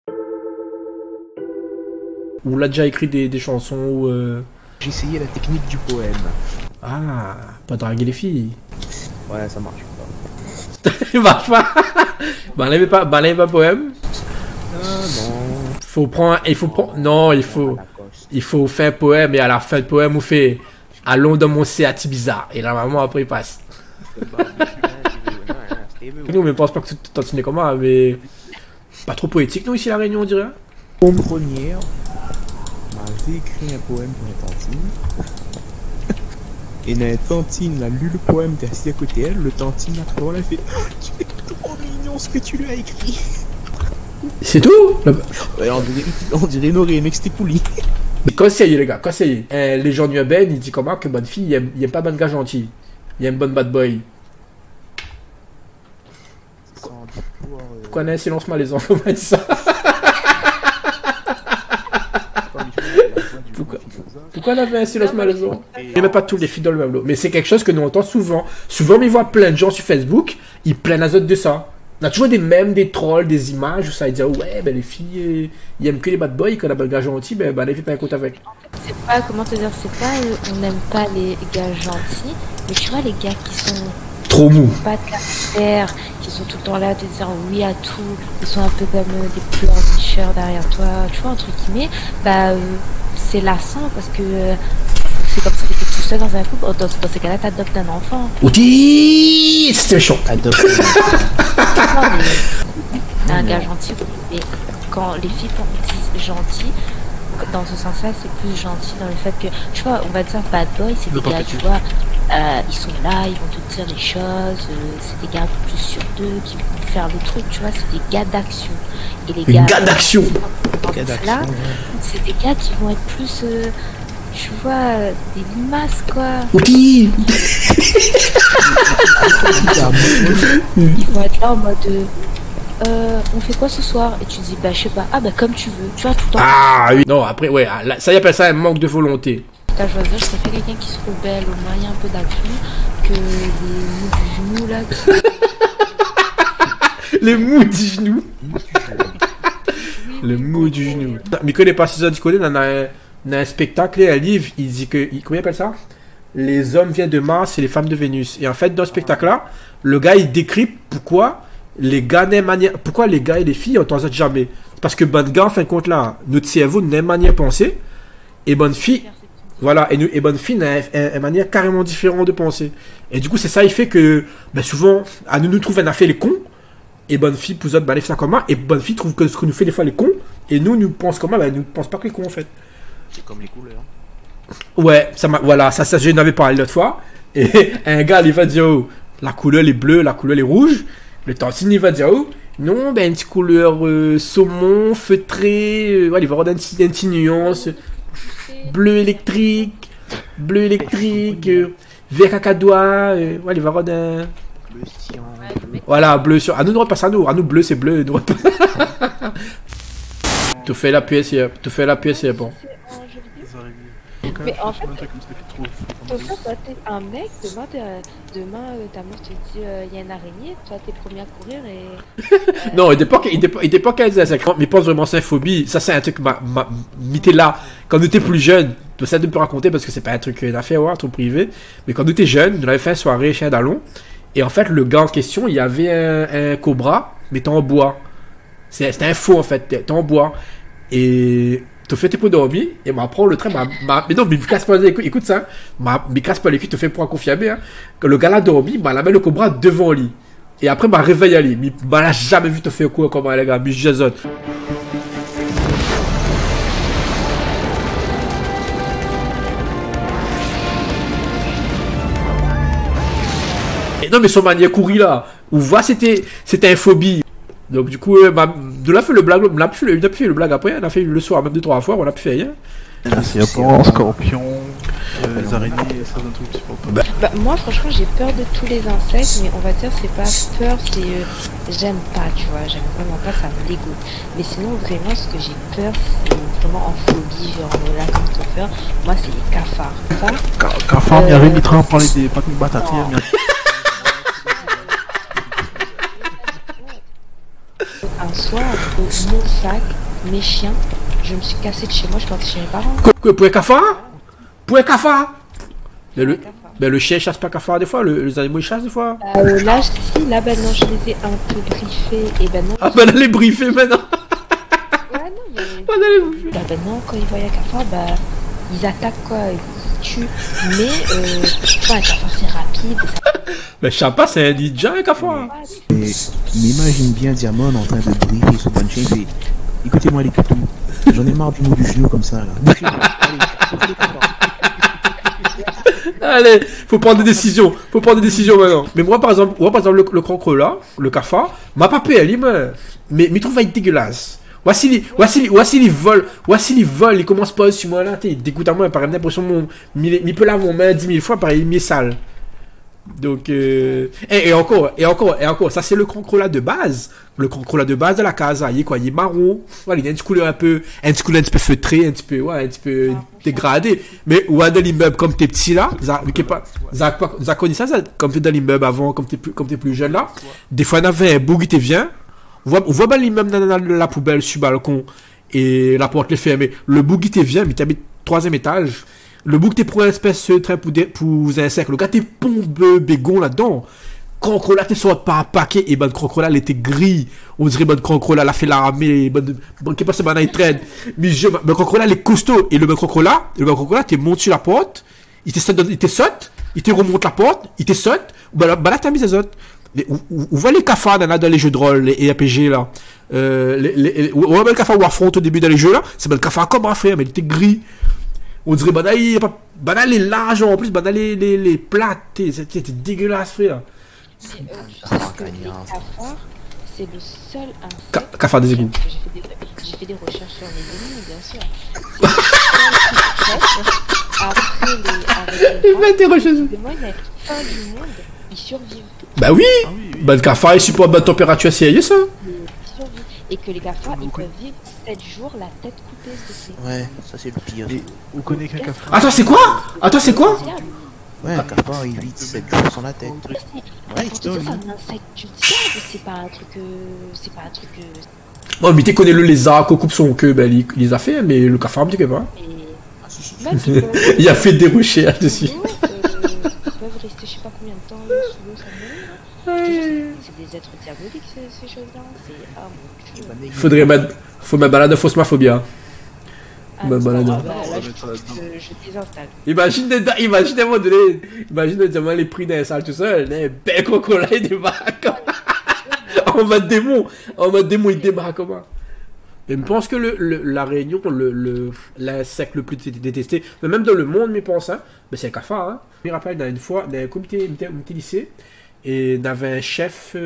Ou l'a déjà écrit des chansons ou J'ai essayé la technique du poème. Ah, pas draguer les filles. Ouais, ça marche pas. Il marche pas. Balève pas poème. Non. Faut prendre, non, il faut faire un poème et à la fin du poème, on fait allons dans mon Seat bizarre. Et normalement, après, il passe. Nous, mais pense pas que tout continuer comme ça, mais pas trop poétique, nous, ici, la Réunion, on dirait. Au première, m'avait écrit un poème pour une tantine. Et la tantine a lu le poème, t'es assis à côté d'elle, le tantine après on l'a fait tu es trop mignon ce que tu lui as écrit. C'est tout. Ouais, on dirait Noré, mec, c'était pouli. Conseillez, les gars, conseillez. Les gens du Ben, il dit comment que bonne fille, il aime pas bonne gars gentil. Il aime bonne bad boy. Pourquoi on a un silence malaisant, on m'a dit ça. Pourquoi on avait un silence malaisant? Il met pas tous les filles dans le même lot. Mais c'est quelque chose que nous entend souvent. Souvent, on voit plein de gens sur Facebook, ils plaignent à de ça. On a toujours des mèmes, des trolls, des images où ça dit ouais, ben les filles, ils aiment que les bad boys, quand la bonne gars gentil, ben les filles pas un compte avec. C'est pas, comment te dire, c'est pas, on n'aime pas les gars gentils, mais tu vois, les gars qui sont trop mous, pas de caractère, qui sont tout le temps là à te dire oui à tout, ils sont un peu comme des pleurnicheurs derrière toi, tu vois, entre guillemets, bah c'est lassant parce que c'est comme si t'étais tout seul dans un couple. Dans ces cas-là, t'adoptes un enfant. Outi, c'est chaud. Adopte un gars gentil, mais quand les filles disent gentil, dans ce sens-là, c'est plus gentil dans le fait que, tu vois, on va dire bad boy, c'est des gars, tu vois, ils sont là, ils vont te dire les choses, c'est des gars un peu plus sûrs d'eux, qui vont faire le truc, tu vois, c'est des gars d'action. Et les gars d'action. Là, c'est des gars qui vont être plus, tu vois, des limaces, quoi. Outi. Ils vont être là en mode... on fait quoi ce soir? Et tu dis, bah je sais pas, ah bah comme tu veux, tu vois, tout le temps. Ah oui, non, après, ouais, là, ça y appelle ça un manque de volonté. T'as choisi, je préfère quelqu'un qui se rebelle au moyen un peu d'action que les mous du genou là. Les mous du genou. Les mous du genou. Mais connais pas si ça, tu connais, on a un spectacle et un livre, il dit que, comment il appelle ça? Les hommes viennent de Mars et les femmes de Vénus. Et en fait, dans ce spectacle-là, le gars, il décrit pourquoi les gars n'aiment manière, pourquoi les gars et les filles on t'en jamais. Parce que bonne gars, en fin de compte là, notre cerveau n'a une manière de penser, et bonne fille, voilà, et bonne fille n'a une manière carrément différente de penser. Et du coup, c'est ça, il fait que, ben souvent, à nous trouve un affaire les cons, et bonne fille pour autres, ben les faire comment, et bonne fille trouve que ce que nous fait des fois les cons, et nous pense comment, ben nous pense pas que les cons en fait. C'est comme les couleurs. Ouais, voilà, ça je n'avais parlé l'autre fois, et un gars, il va dire, oh, la couleur est bleue, la couleur est rouge. Le tantine, il va dire, oh, non, ben, une petite couleur saumon, feutré, ouais, il va avoir une petite nuance, bleu électrique, vert cacadois, ouais, il va avoir un... Bleu cyan. Voilà, bleu sur... Ah, nous, on passe à nous, bleu, c'est bleu, nous, tu fais la pièce, c'est bon. Mais en fait, toi t'es un mec, demain ta meuf te dit il y a une araignée, toi t'es premier à courir et... Non, il était pas 15 mais pense vraiment c'est une phobie, ça c'est un truc mis là, quand nous étais plus jeune, ça de me raconter parce que c'est pas un truc d'affaire ou un truc privé, mais quand nous étais jeune, on avait fait une soirée chez un Dallon, et en fait le gars en question, il y avait un cobra, mais t'es en bois, c'était un faux en fait, t'es en bois, et... Tu fais tes pour dormir, et m'apprend le train, mais non, mais me casse pas les couilles, écoute ça, me casse pas les couilles, te fait pour confirmer, hein, que le gars là dormi, la met le cobra devant lui, et après, réveille à lui, mais l'a jamais vu te faire quoi, comment les gars, mais Jason. Et non, mais son manière courir là, ou voit, c'était un phobie. Donc du coup, de là fait le blague, on a pu faire le blague après, on a fait le soir même 2-3 fois, on a pu faire rien. Les serpents, scorpions, les araignées, ça donne tout petit peu. Moi franchement j'ai peur de tous les insectes, mais on va dire c'est pas peur, c'est j'aime pas, tu vois, j'aime vraiment pas, ça me dégoûte. Mais sinon vraiment ce que j'ai peur c'est vraiment en phobie, genre là comme ton peur, moi c'est les cafards. Cafard, il y avait Mitra, on parlait des pâtes de batates. Un soir choix entre mon sac, mes chiens. Je me suis cassée de chez moi, je suis partie chez mes parents. Pour un cafard? Pour un cafard? Mais le chien chasse pas cafard des fois, les animaux ils chassent des fois. Là, ben non, je les ai un peu briefés et ben non. Ah ben elle est briefée maintenant. Ouais, non, mais... ben non, quand ils voient un cafard, bah, ils attaquent quoi, ils tuent. Mais, tu vois, un cafard c'est rapide. Mais je sais pas, c'est un ninja un cafard. Mais m'imagine bien Diamond en train de briefer sur One Chain et écoutez-moi les coutous, j'en ai marre du mot du genou comme ça là. Allez, faut prendre des décisions. Faut prendre des décisions maintenant. Mais moi par exemple le cancre là, le cafard, m'a pas payé, il me. Mais il trouve dégueulasse. Voici les vols, il commence pas sur moi là, il dégoûte à moi, par exemple, l'impression mon. Il peut laver mon main 10 000 fois, pareil, il est sale. Donc, et encore, ça c'est le cancre de base. Le cancre de base de la casa, il est quoi? Il est marron. Voilà, il a une couleur un peu feutrée, un petit peu dégradé. Mais, ouais, dans l'immeuble, comme t'es petit là, ça connu ça, comme t'es dans l'immeuble avant, comme t'es plus jeune là. Des fois, on avait un bout qui te vient. On voit bien l'immeuble dans la poubelle sur le balcon. Et la porte est fermée. Le bout qui te vient, mais t'habites 3e étage. Le bouc t'es pour une espèce de train pour insectes. Le gars t'es pompe bégon là-dedans. Crocola t'es sorti par un paquet. Et ben Crocola elle était gris. On dirait ben Crocola elle a fait l'armée. Ben qui passe ben il traîne. Mais Crocola elle est costaud. Et le ben Crocola t'es monté sur la porte. Il te saute. Il te remonte la porte. Il te saute. Ben là t'as mis ses autres. On voit les cafards dans les jeux de rôle, les RPG là. On voit le cafard Warfront au début dans les jeux là. C'est ben le cafard comme un frère, mais il était gris. On dirait, banal les larges en plus, banal les plates, c'était dégueulasse, frère. Tu sais que les cafards, c'est le seul insecte. Cafard des égouts. J'ai fait des recherches sur les ennemis, bien sûr. C'est le seul insecte, après les. Il fait des recherches. Moi, il y a fin du monde, ils survivent. Bah oui! Bah le cafard, il supporte bonne température sérieuse, ça. Et que les cafards, ils peuvent vivre 7 jours la tête coupée. Ouais, ça c'est le pire. Et on connaît qu'un cafard. Attends, c'est quoi? Ouais, un cafard il vit 7 jours sans la tête. Ouais, c'est un insecte, tu te dis, c'est pas un truc. Bon, mais tu connais le lézard qu'on coupe son queue, ben il les a fait, mais le cafard, tu sais pas. Il a fait des recherches dessus. Ils peuvent rester je sais pas combien de temps sous l'eau sans mourir. C'est des êtres diaboliques ces choses-là. C'est Faut ma balade de Phasmophobia. Ma balade. Là, je désinstalle. Imagine à un moment donné, les prix d'un salle tout seul, un bel crocodile il débarque. En mode démon, il débarque comment? Et je pense que la Réunion, l'insecte le plus détesté, mais même dans le monde, je pense, hein, mais c'est un cafard. Hein. Je me rappelle, une fois, dans un comité lycée, et on avait un chef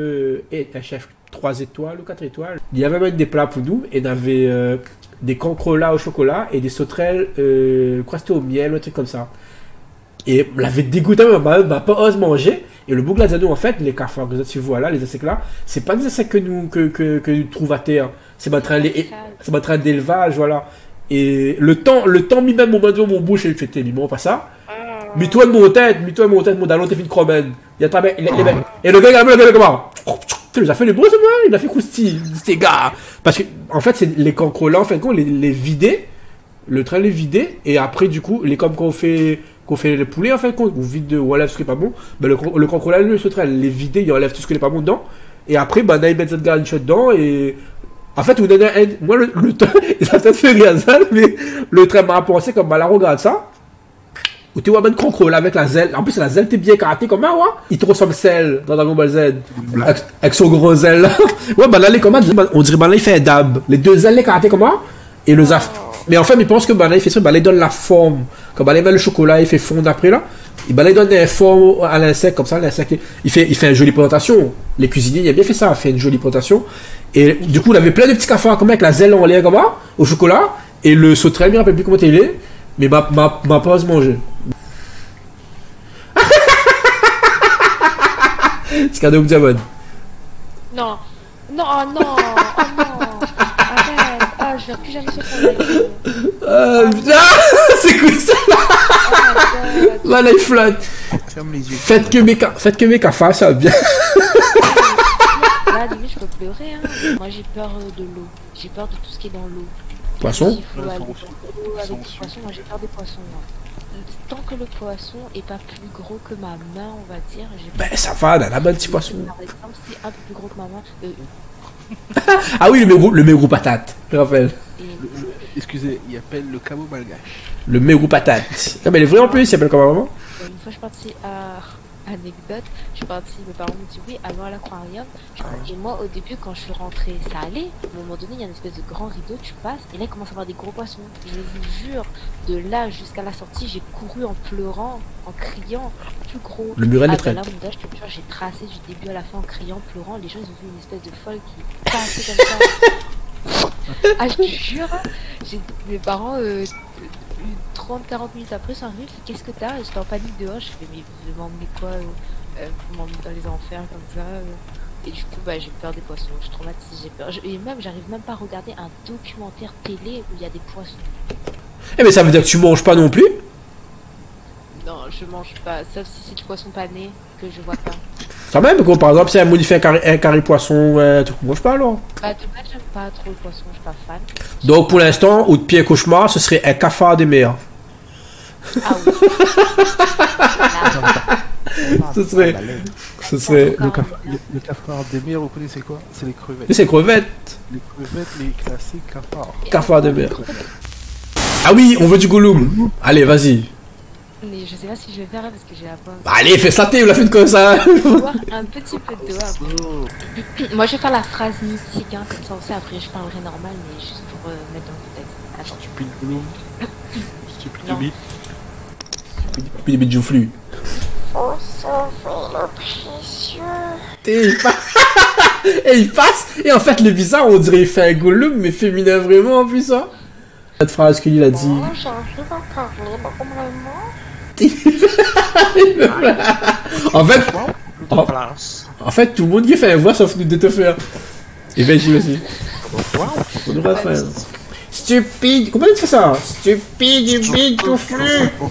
3 étoiles ou 4 étoiles. Il y avait même des plats pour nous, et on avait des cancrelats au chocolat et des sauterelles croisées au miel, un truc comme ça. Et on l'avait dégoûté, on m'a pas osé manger. Et le bouc là, nous en fait, les cafards que tu vois là, les insectes là, c'est pas des insectes que nous trouvons à terre. C'est ma train d'élevage, voilà. Et le temps mis même mon bouche, il fait tellement pas ça. Mets-toi de mon tête, mon dalon, t'es fait une cromène. Et le gars, comment? Il a fait les beaux, il a fait croustille, ces gars. Parce que, en fait, c'est les cancres là, en fait, les vider, le train les vider, et après, du coup, comme qu'on fait les poulets, en fait, on vide, on enlève ce qui est pas bon, ben le cancre là, le train, les vider, il enlève tout ce qui est pas bon dedans, et après, ben, on met cette garniture dedans, et. En fait, moi, le temps, ça peut fait rien ça, mais le train m'a pensé comme, la regarde ça. Ou tu vois ben Croncro là avec la zèle. En plus la zèle t'es bien karaté comme ça, ouais. Il te ressemble celle dans Dragon Ball Z. Avec son gros zèle là. Ouais, bah là les commandes, on dirait bah là il fait un dab. Les deux ailes les karaté comme ça. Et le zaf. Mais enfin, il pense que bah là il fait ça, bah là il donne la forme. Comme bah là il met le chocolat, il fait fondre après là. Et bah là il donne une forme à l'insecte comme ça, l'insecte. Il fait une jolie présentation. Les cuisiniers, il a bien fait ça, il fait une jolie présentation. Et du coup, il avait plein de petits cafards comme avec la zèle en l'air comme ça, au chocolat. Et le sauterelle, je me rappelle plus comment il est. Mais m'a pas osé manger. C'est cadeau de Diamond. Non, non, oh non, oh non. Arrête, ah, je vais plus jamais se putain, c'est cool ça. Voilà, il flotte. Ferme les yeux. Faites que mes cafards, ça va bien. Là, limite, je peux pleurer, hein. Moi j'ai peur de l'eau. J'ai peur de tout ce qui est dans l'eau. Poisson? S'il faut Ouais, aller ils dans sont l'eau avec sont des poissons, moi j'ai peur des poissons. Moi. Tant que le poisson est pas plus gros que ma main, on va dire, j'ai peur. Ben ça va, dans la bonne petit poisson. Par exemple, c'est un peu plus gros que ma main. Ah oui, le mérou patate, je rappelle. Et Excusez, il appelle le cabot malgache. Le mérou patate. Non mais les vrais en plus, il s'appelle comment maman? une fois, je suis partie à anecdote. Je suis partie, mes parents m'ont dit oui, allons à l'aquarium. Et moi, au début, quand je suis rentrée, ça allait. À un moment donné, il y a une espèce de grand rideau, tu passes, et là, il commence à avoir des gros poissons. Je vous jure, de là jusqu'à la sortie, j'ai couru en pleurant, en criant, plus gros. Le muret Ah, est ben très. là, mon gars, je te jure, j'ai tracé du début à la fin en criant, pleurant. Les gens, ils ont vu une espèce de folle qui passait comme ça. Ah, je te jure, mes parents, 30-40 minutes après, sont arrivés, qu'est-ce que t'as? J'étais en panique dehors, je fais, mais vous m'emmenez quoi? Vous m'emmenez dans les enfers comme ça? Et du coup, bah, j'ai peur des poissons, je suis traumatisée, j'ai peur. Et même, j'arrive même pas à regarder un documentaire télé où il y a des poissons. Eh mais ça veut dire que tu manges pas non plus? Non, je mange pas, sauf si c'est du poisson pané que je vois pas. Quand même, quoi, par exemple, si elle modifie un carré poisson, tu manges pas alors? Bah, de base, j'aime pas trop le poisson, je suis pas fan. Donc pour l'instant, au de pied cauchemar, ce serait un cafard des mers. Ah oui. Ce serait. Ce serait. Le cafard des mers, vous connaissez quoi? C'est les crevettes. Mais c'est crevettes. Les crevettes, mais classées cafard. Cafard des mers. Ah oui, on veut du Gollum. Allez, vas-y. Mais je sais pas si je vais faire parce que j'ai la voix. Allez, fais ça, t'es, la fait comme ça. Boire un petit peu d'eau après. Moi je vais faire la phrase mythique, hein, comme ça aussi après je parlerai normal, mais juste pour mettre dans le contexte. Attends. Stupide Gollum. Stupide Non. bite. Puis des bêtes joufflues. Faut sauver le précieux. Et il passe. Et il passe. Et en fait, le bizarre, on dirait qu'il fait un Gollum, mais féminin vraiment en plus, hein. Cette phrase qu'il a dit. Moi j'arrive à parler normalement. En fait, tout le monde qui fait un voix sauf nous de te faire. Et ben, j'y aussi. On devrait faire. Stupide. Comment tu fais ça? Stupide, du bide, tout flux.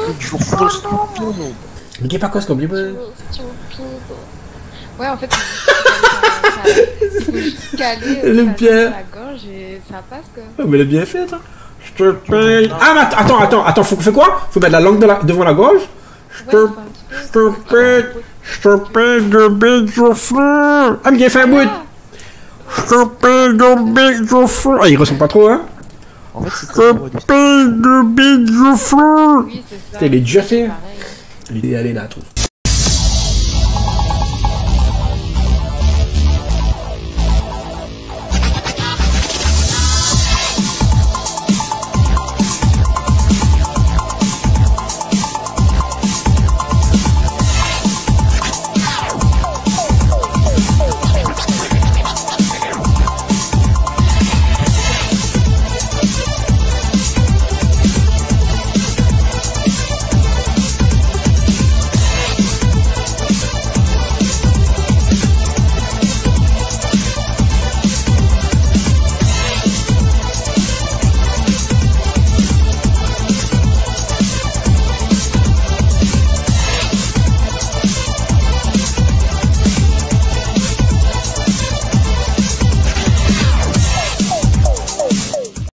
Mais qu'est pas quoi ce comme Stupide. Ouais, en fait, il faut juste caler Elle aime bien. la gorge et ça passe quoi. Ah, mais elle est bien faite, hein. Stupide. Ah, mais attends, faut faire quoi? Faut mettre la langue devant la gorge? Stupide, stupide, du bide, du flux. Ah, mais il a fait un bout. Stupide, du bide, du flux. Ah, il ressemble pas trop, hein. En fait, c'est comme Stupide, du bide, du flux. Oui, c'est ça. Putain, il est déjà fait. Pareil, hein. Il est allé là, tout.